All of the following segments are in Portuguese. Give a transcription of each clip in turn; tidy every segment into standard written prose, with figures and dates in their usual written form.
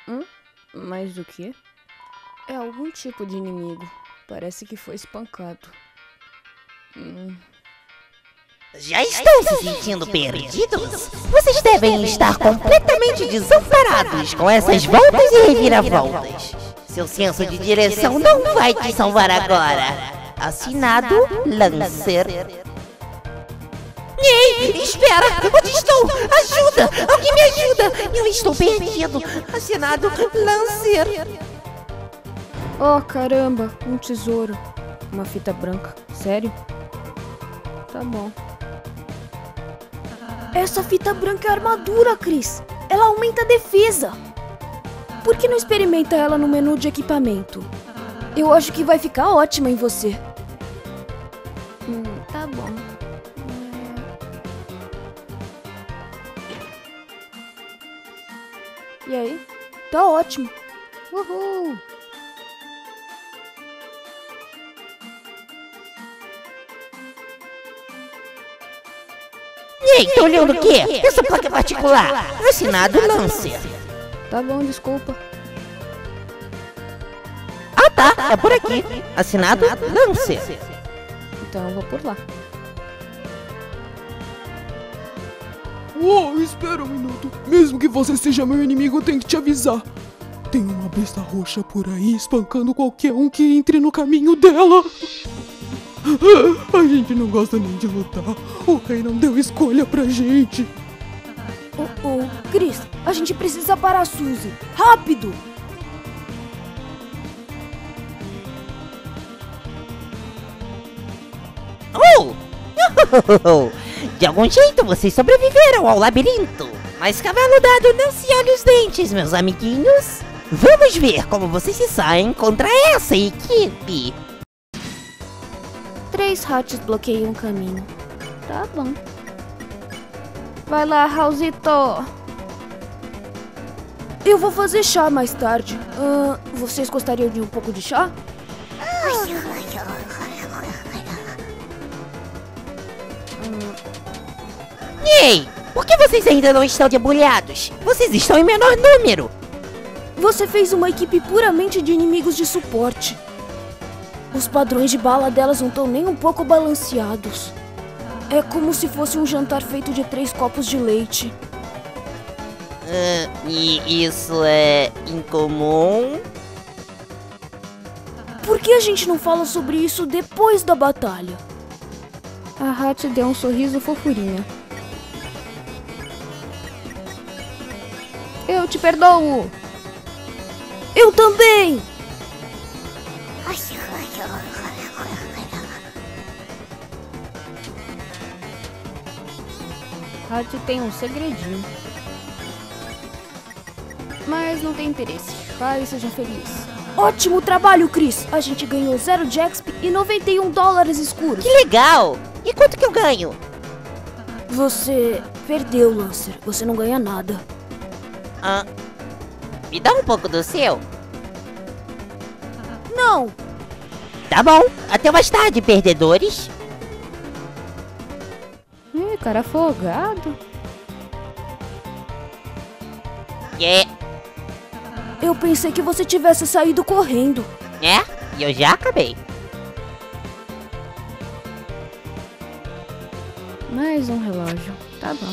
Mais do que? É algum tipo de inimigo. Parece que foi espancado. Já estão se sentindo perdidos? Vocês devem estar completamente desamparados com essas voltas e reviravoltas. Seu senso de direção não vai te salvar agora. Assinado Lancer. Ei, espera! Onde estou? Ajuda! Alguém me ajuda! Eu estou perdido! Assinado Lancer. Oh, caramba! Um tesouro. Uma fita branca. Sério? Tá bom. Essa fita branca é armadura, Chris. Ela aumenta a defesa. Por que não experimenta ela no menu de equipamento? Eu acho que vai ficar ótima em você. Tá bom. E aí? Tá ótimo. Uhul! Ei, tá olhando o quê? Essa placa é particular. Assinado Lancer. Tá bom, desculpa. Ah tá, é por aqui. Assinado Lancer. Então eu vou por lá. Uou, espera um minuto. Mesmo que você seja meu inimigo, eu tenho que te avisar. Tem uma besta roxa por aí espancando qualquer um que entre no caminho dela. A gente não gosta nem de lutar. O rei não deu escolha pra gente. Chris, a gente precisa parar a Suzy. Rápido! De algum jeito vocês sobreviveram ao labirinto. Mas cavalo dado não se olha os dentes, meus amiguinhos. Vamos ver como vocês se saem contra essa equipe. 3 ratos bloqueiam o caminho. Tá bom. Vai lá, Raulzito. Eu vou fazer chá mais tarde. Vocês gostariam de um pouco de chá? Ei, por que vocês ainda não estão debulhados? Vocês estão em menor número. Você fez uma equipe puramente de inimigos de suporte. Os padrões de bala delas não estão nem um pouco balanceados. É como se fosse um jantar feito de 3 copos de leite. E isso é incomum? Por que a gente não fala sobre isso depois da batalha? A Hat deu um sorriso fofurinha. Eu te perdoo! Eu também! Hat tem um segredinho. Mas não tem interesse. Pai, seja feliz. Ótimo trabalho, Chris! A gente ganhou 0 de XP e $91 escuros. Que legal! E quanto que eu ganho? Você perdeu, Lancer. Você não ganha nada. Me dá um pouco do seu? Não! Tá bom, até mais tarde, perdedores. Cara afogado. Eu pensei que você tivesse saído correndo. E eu já acabei. Mais um relógio. Tá bom.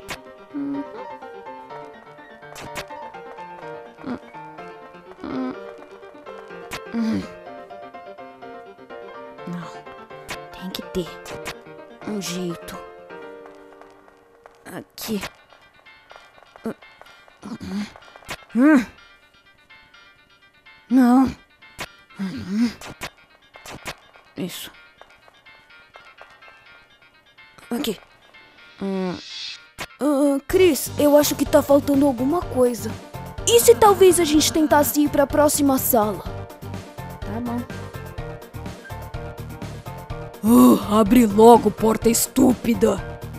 Não, tem que ter um jeito. Aqui. Não. Isso. Aqui. Chris, eu acho que tá faltando alguma coisa. E se talvez a gente tentasse ir pra próxima sala? Tá bom. Abre logo, porta estúpida.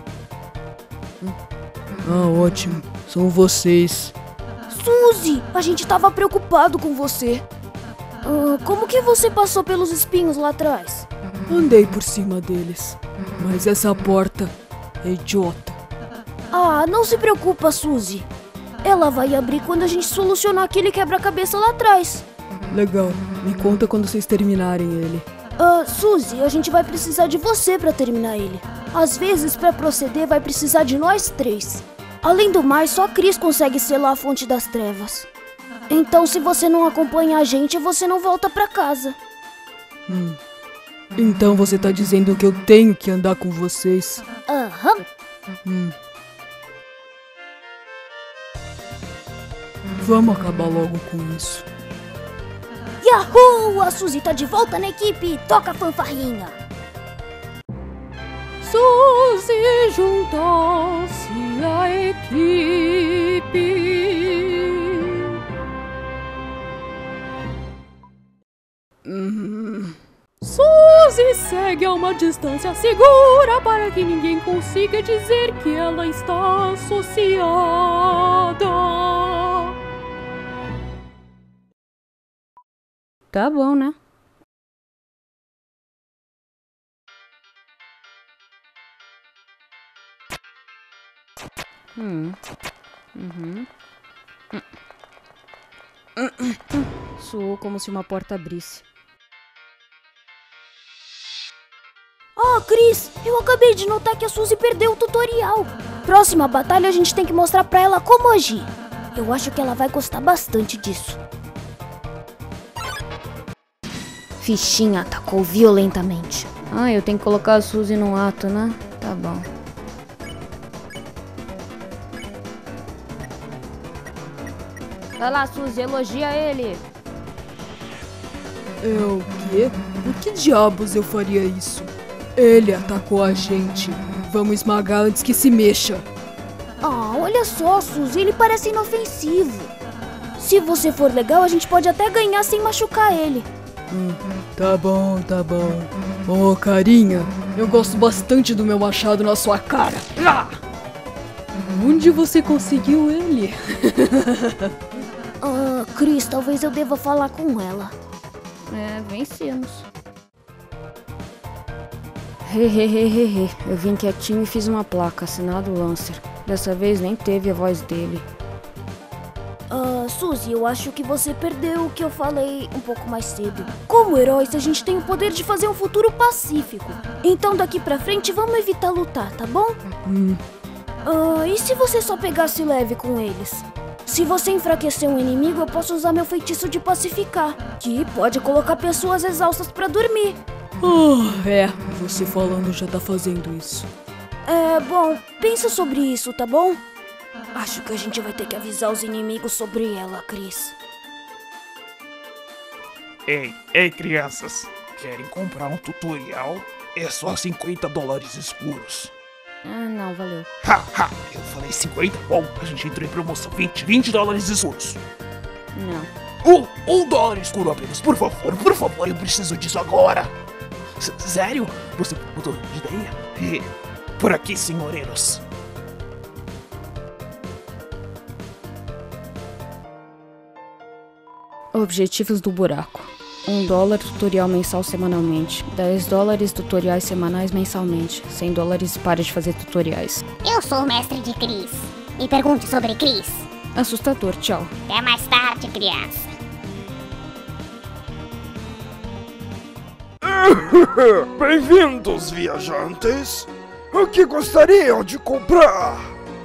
Ótimo. São vocês. Suzy, a gente tava preocupado com você. Como que você passou pelos espinhos lá atrás? Andei por cima deles. Mas essa porta é idiota. Não se preocupa, Suzy. Ela vai abrir quando a gente solucionar aquele quebra-cabeça lá atrás. Legal, me conta quando vocês terminarem ele. Suzy, a gente vai precisar de você pra terminar ele. Às vezes, pra proceder, vai precisar de nós 3. Além do mais, só Chris consegue selar a fonte das trevas. Então, se você não acompanha a gente, você não volta pra casa. Então você tá dizendo que eu tenho que andar com vocês? Aham. Vamos acabar logo com isso. Yahoo! A Suzy tá de volta na equipe! Toca a fanfarrinha! Suzy juntou-se à equipe. Suzy segue a uma distância segura para que ninguém consiga dizer que ela está associada. Tá bom, né? Soou como se uma porta abrisse. Chris, eu acabei de notar que a Suzy perdeu o tutorial. Próxima batalha a gente tem que mostrar pra ela como agir. Eu acho que ela vai gostar bastante disso. Fichinha atacou violentamente. Eu tenho que colocar a Suzy no ato, né? Tá bom. Vai lá, Suzy, elogia ele. O quê? Por que diabos eu faria isso? Ele atacou a gente. Vamos esmagar antes que se mexa. Olha só, Suzy, ele parece inofensivo. Se você for legal, a gente pode até ganhar sem machucar ele. Tá bom, tá bom. Ô, carinha, eu gosto bastante do meu machado na sua cara. Onde você conseguiu ele? Chris, talvez eu deva falar com ela. Vencemos. Hehehehe. Eu vim quietinho e fiz uma placa, assinado Lancer. Dessa vez nem teve a voz dele. Suzy, eu acho que você perdeu o que eu falei um pouco mais cedo. Como heróis, a gente tem o poder de fazer um futuro pacífico. Então daqui pra frente vamos evitar lutar, tá bom? E se você só pegasse leve com eles? Se você enfraquecer um inimigo, eu posso usar meu feitiço de pacificar, que pode colocar pessoas exaustas pra dormir. Você falando já tá fazendo isso. Bom, pensa sobre isso, tá bom? Acho que a gente vai ter que avisar os inimigos sobre ela, Chris. Ei, crianças. Querem comprar um tutorial? É só $50 escuros. Não, valeu. Eu falei 50? Bom, a gente entrou em promoção. $20 escuros. Não. $1 escuro apenas. Por favor, eu preciso disso agora. Sério? Você mudou de ideia? Por aqui, senhoreiros. Objetivos do buraco. $1 tutorial mensal semanalmente. $10 tutoriais semanais mensalmente. $100 para de fazer tutoriais. Eu sou o mestre de Chris. Me pergunte sobre Chris. Assustador, tchau. Até mais tarde, criança. Bem-vindos, viajantes. O que gostariam de comprar?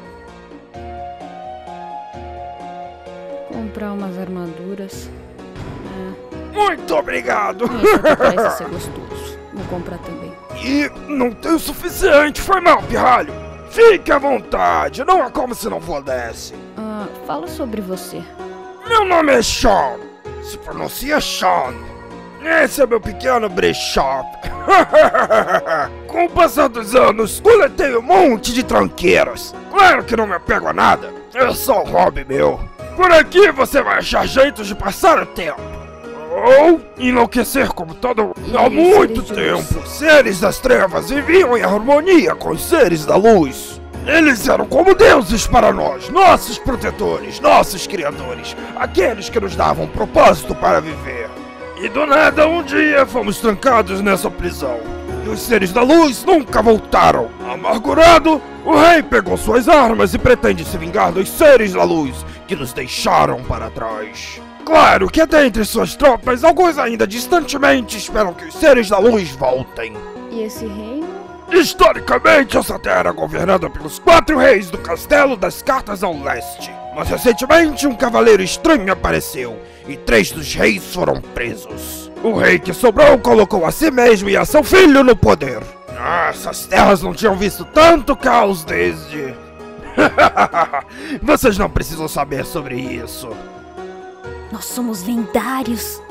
Comprar umas armaduras. Muito obrigado. Isso parece ser gostoso. Vou comprar também. E não tem o suficiente, foi mal, pirralho. Fique à vontade, não é como se não pudesse. Fala sobre você. Meu nome é Sean. Se pronuncia Sean. Esse é meu pequeno brechó. Com o passar dos anos, coletei um monte de tranqueiros. Claro que não me apego a nada. É só um hobby meu. Por aqui você vai achar jeitos de passar o tempo. Ou enlouquecer como todo... Há muito tempo, seres das trevas viviam em harmonia com os seres da luz. Eles eram como deuses para nós, nossos protetores, nossos criadores, aqueles que nos davam propósito para viver. E do nada, um dia, fomos trancados nessa prisão. E e os seres da luz nunca voltaram. Amargurado, o rei pegou suas armas e pretende se vingar dos seres da luz que nos deixaram para trás. Claro que até entre suas tropas, alguns ainda distantemente esperam que os seres da luz voltem. E esse reino? Historicamente, essa terra era governada pelos 4 reis do Castelo das Cartas ao Leste. Mas recentemente, um cavaleiro estranho apareceu e 3 dos reis foram presos. O rei que sobrou colocou a si mesmo e a seu filho no poder. Essas terras não tinham visto tanto caos desde... Vocês não precisam saber sobre isso. Nós somos lendários.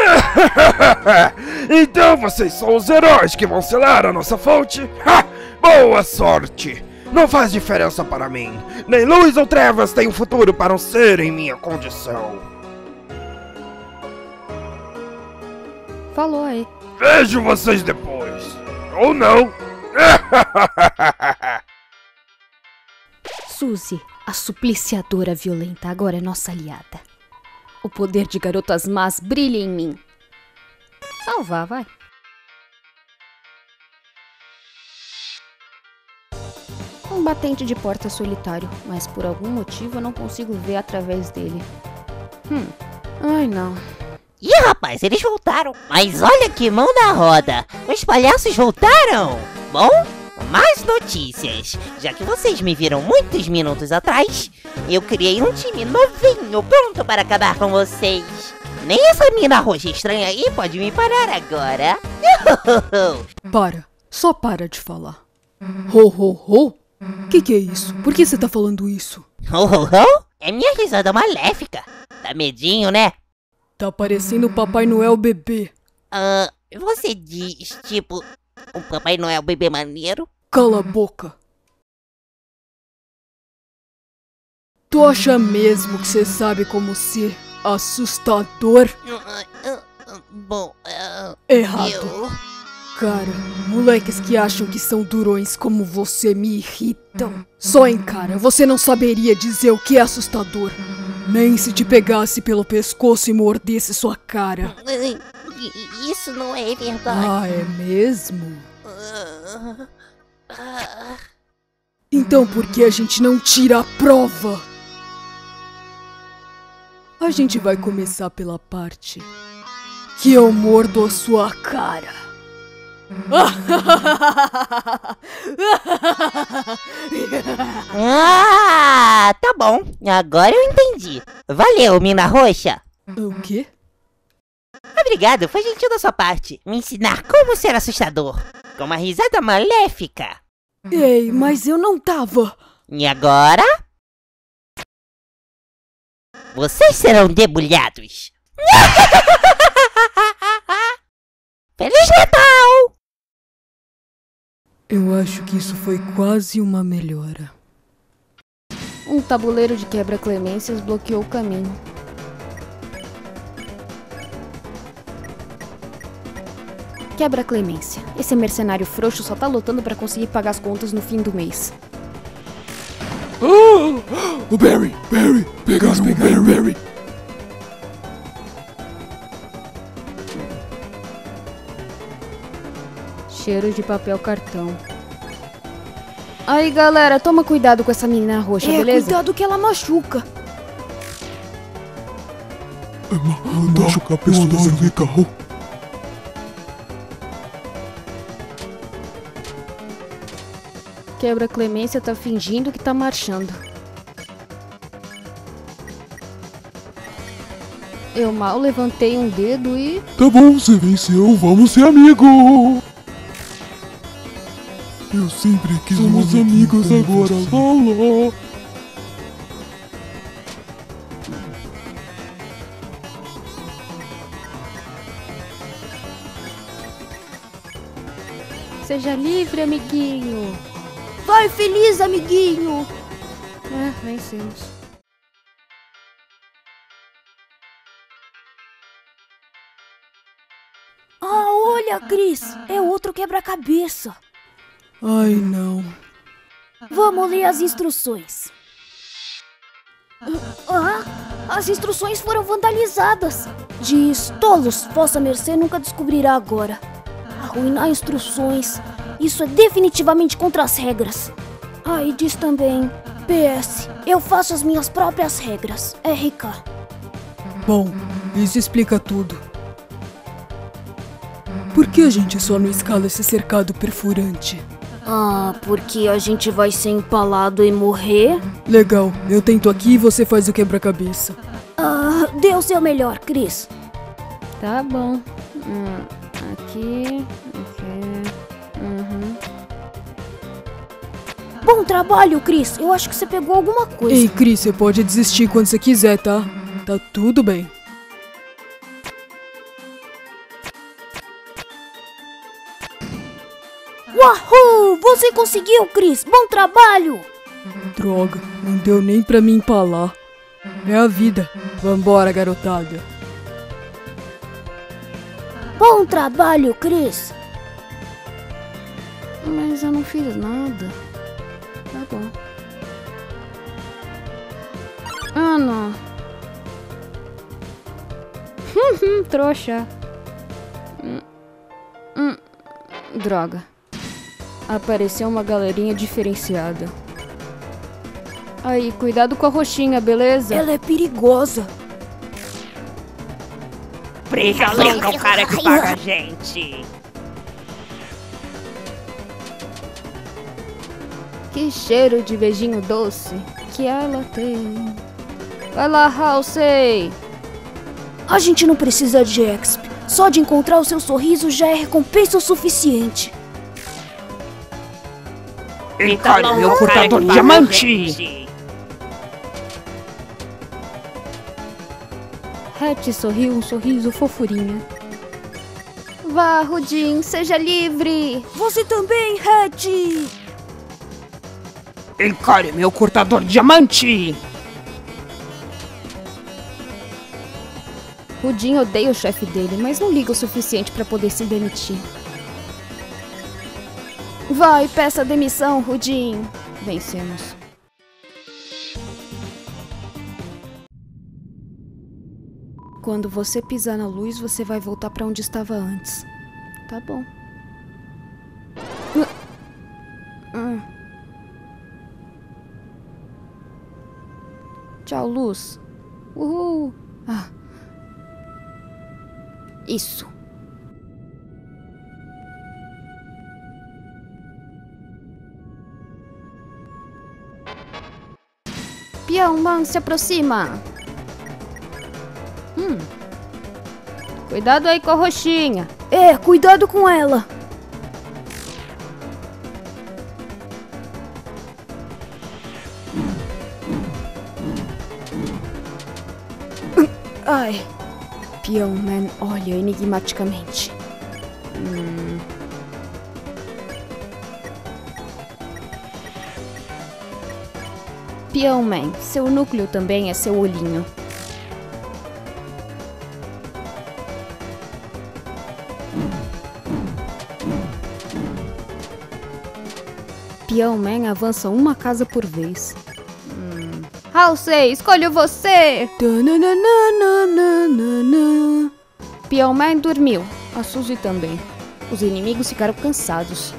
Então vocês são os heróis que vão selar a nossa fonte? Boa sorte! Não faz diferença para mim. Nem luz ou trevas têm um futuro para um ser em minha condição. Falou aí. Vejo vocês depois. Ou não. Suzy, a supliciadora violenta, agora é nossa aliada. O poder de garotas más brilha em mim. Salvar, vai. Um batente de porta solitário, mas por algum motivo eu não consigo ver através dele. Ai, não. Ih, rapaz, eles voltaram. Mas olha que mão na roda. Os palhaços voltaram. Bom, mais notícias. Já que vocês me viram muitos minutos atrás, eu criei um time novinho pronto para acabar com vocês. Nem essa mina roxa estranha aí pode me parar agora. Para, só para de falar. Ho, ho, ho? Que é isso? Por que você tá falando isso? Ho, ho, ho? É minha risada maléfica. Dá medinho, né? Tá parecendo o Papai Noel bebê. Você diz, tipo, o Papai Noel bebê maneiro? Cala a boca. Tu acha mesmo que você sabe como ser assustador? Bom, Errado. Cara, moleques que acham que são durões como você me irritam. Só encara, você não saberia dizer o que é assustador. Nem se te pegasse pelo pescoço e mordesse sua cara. Isso não é verdade. Ah, é mesmo? Então por que a gente não tira a prova? A gente vai começar pela parte que eu mordo a sua cara. Tá bom. Agora eu entendi. Valeu, mina roxa. O quê? Obrigado, foi gentil da sua parte. Me ensinar como ser assustador. Com uma risada maléfica. Ei, mas eu não tava. E agora? Vocês serão debulhados. Feliz Natal! Eu acho que isso foi quase uma melhora. Um tabuleiro de quebra-clemências bloqueou o caminho. Quebra-clemência. Esse mercenário frouxo só tá lutando pra conseguir pagar as contas no fim do mês. O Barry! Pegaram o Barry! Cheiro de papel cartão. Aí, galera, toma cuidado com essa menina roxa, beleza? Cuidado que ela machuca. Machucar pessoas é legal. Quebra-clemência tá fingindo que tá marchando. Eu mal levantei um dedo e... Tá bom, você venceu, vamos ser amigos! Eu sempre quis Somos amigos agora, Lala! Seja livre, amiguinho! Vai feliz, amiguinho! Vencemos. Ah, olha, Chris! É outro quebra-cabeça! Ai, não. Vamos ler as instruções. As instruções foram vandalizadas. Diz, tolos, vossa mercê nunca descobrirá agora. arruinar instruções. Isso é definitivamente contra as regras. Ah, e diz também: PS, eu faço as minhas próprias regras. RK. Bom, isso explica tudo. Por que a gente só não escala esse cercado perfurante? Ah, porque a gente vai ser empalado e morrer? Legal, eu tento aqui e você faz o quebra-cabeça. Ah, dê o seu melhor, Chris. Tá bom. Aqui. Bom trabalho, Chris. Eu acho que você pegou alguma coisa. Ei, Chris, você pode desistir quando você quiser, tá? Tá tudo bem. Wahoo! Você conseguiu, Chris! Bom trabalho! Droga, não deu nem pra me empalar. É a vida. Vambora, garotada. Bom trabalho, Chris! Mas eu não fiz nada. Tá bom. Ah, não. Trouxa. Droga. Apareceu uma galerinha diferenciada. Aí, cuidado com a roxinha, beleza? Ela é perigosa. Briga louca, o cara que paga a gente. Que cheiro de beijinho doce que ela tem. Vai lá, Halsey. A gente não precisa de exp. Só de encontrar o seu sorriso já é recompensa o suficiente. Encare meu cortador de diamante! Hatch sorriu um sorriso fofurinha. Vá, Rudin, seja livre. Você também, Hatch! Encare meu cortador de diamante! Rudin odeia o chefe dele, mas não liga o suficiente pra poder se demitir. Vai, peça demissão, Rudin. Vencemos. Quando você pisar na luz, você vai voltar pra onde estava antes. Tá bom. Tchau, luz. Uhul. Ah. Isso. Peão Man se aproxima. Cuidado aí com a roxinha. É, cuidado com ela. Ai. Peão Man olha enigmaticamente. Peão Man, seu núcleo também é seu olhinho. Peão Man avança uma casa por vez. Halsey, escolho você! Peão Man dormiu. A Suzy também. Os inimigos ficaram cansados.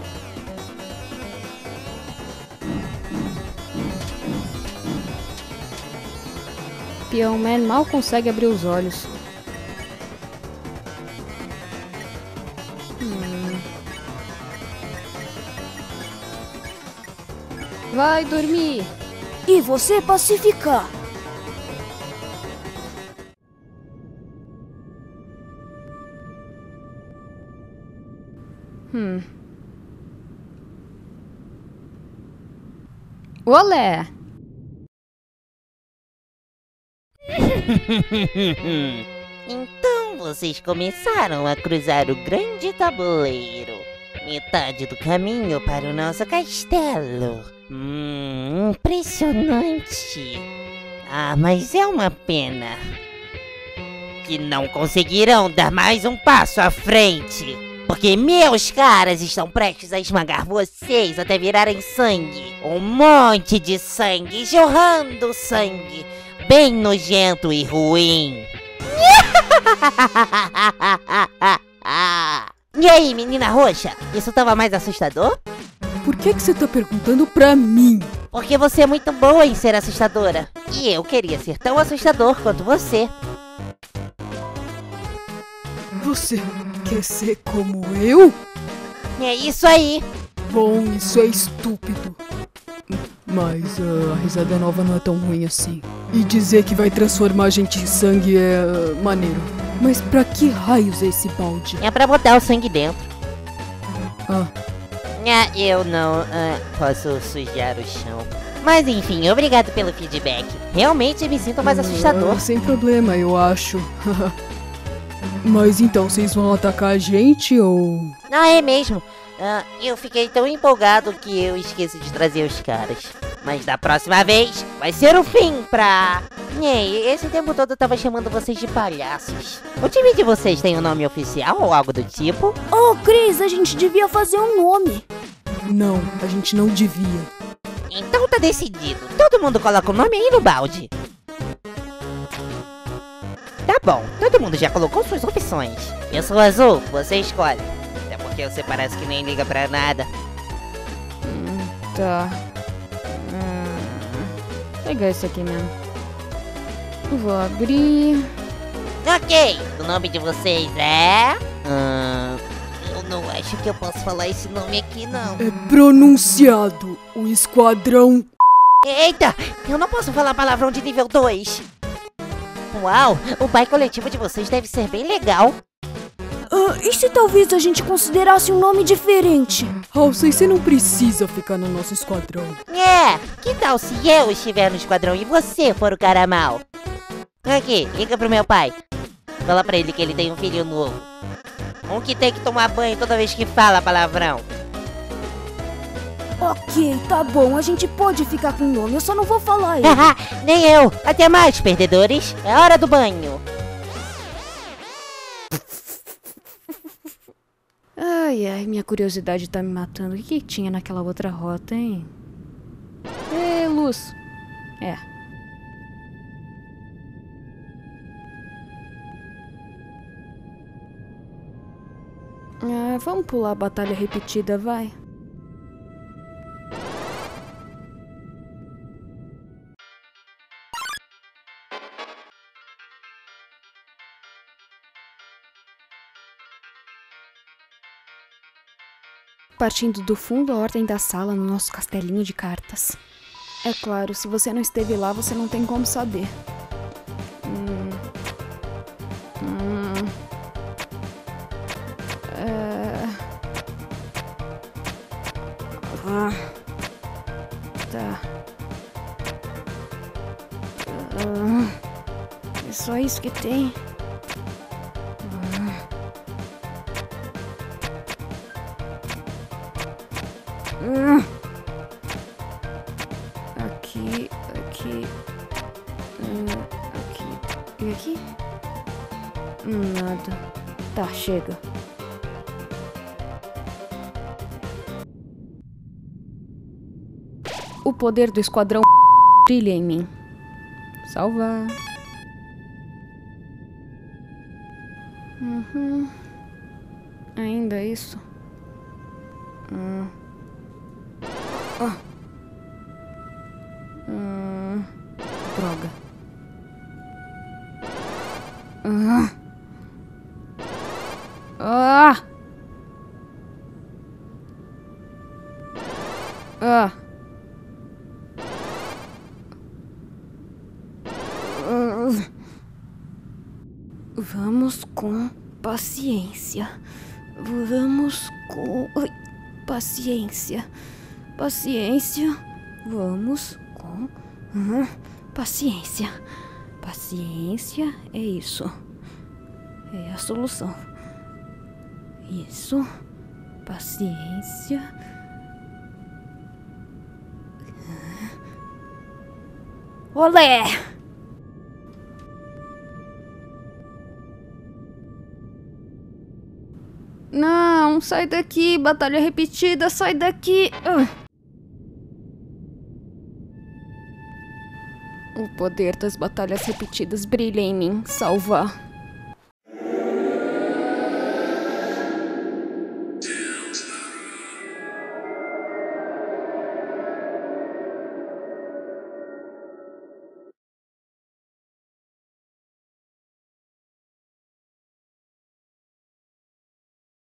Peão Man mal consegue abrir os olhos. Vai dormir. E você pacificar. Olé! Então vocês começaram a cruzar o grande tabuleiro. Metade do caminho para o nosso castelo. Impressionante. Ah, mas é uma pena que não conseguirão dar mais um passo à frente. Porque meus caras estão prestes a esmagar vocês até virarem sangue. Um monte de sangue, jorrando sangue. Bem nojento e ruim. E aí, menina roxa? Isso tava mais assustador? Por que você tá perguntando pra mim? Porque você é muito boa em ser assustadora. E eu queria ser tão assustador quanto você. Você quer ser como eu? É isso aí. Bom, isso é estúpido. Mas a risada nova não é tão ruim assim. E dizer que vai transformar a gente em sangue é maneiro. Mas pra que raios é esse balde? É pra botar o sangue dentro. Ah, Eu não posso sujar o chão. Mas enfim, obrigado pelo feedback. Realmente me sinto mais assustador. Sem problema, eu acho. Mas então, vocês vão atacar a gente ou... Ah, é mesmo. Eu fiquei tão empolgado que eu esqueci de trazer os caras. Mas da próxima vez vai ser o fim pra... Esse tempo todo eu tava chamando vocês de palhaços. O time de vocês tem um nome oficial ou algo do tipo? Oh, Chris, a gente devia fazer um nome. Não, a gente não devia. Então tá decidido. Todo mundo coloca o nome aí no balde. Tá bom, todo mundo já colocou suas opções. Eu sou azul, você escolhe. Até porque você parece que nem liga pra nada. Tá. Pegar esse aqui mesmo. Vou abrir. Ok, o nome de vocês é... eu não acho que eu posso falar esse nome aqui, não. É pronunciado o Esquadrão... Eita, eu não posso falar palavrão de nível 2. Uau, o pai coletivo de vocês deve ser bem legal. E se talvez a gente considerasse um nome diferente? Halsey, você não precisa ficar no nosso esquadrão. Que tal se eu estiver no esquadrão e você for o cara mal? Aqui, liga pro meu pai. Fala pra ele que ele tem um filho novo. Um que tem que tomar banho toda vez que fala palavrão. Ok, tá bom, a gente pode ficar com o nome, eu só não vou falar ele. Nem eu. Até mais, perdedores. É hora do banho. Ai, minha curiosidade tá me matando. O que tinha naquela outra rota, hein? Ei, luz. Vamos pular a batalha repetida, vai. Partindo do fundo, a ordem da sala no nosso castelinho de cartas. É claro, se você não esteve lá, você não tem como saber. Tá. É só isso que tem? Aqui. Aqui. E aqui? Nada. Tá, chega. O poder do esquadrão brilha em mim. Salvar. Ainda isso? Droga. Vamos com paciência. Vamos com... paciência. Paciência. Vamos com... paciência. Paciência é isso. É a solução. Isso. Paciência. Olé! Não, sai daqui, batalha repetida, sai daqui. O poder das batalhas repetidas brilha em mim. Salvar.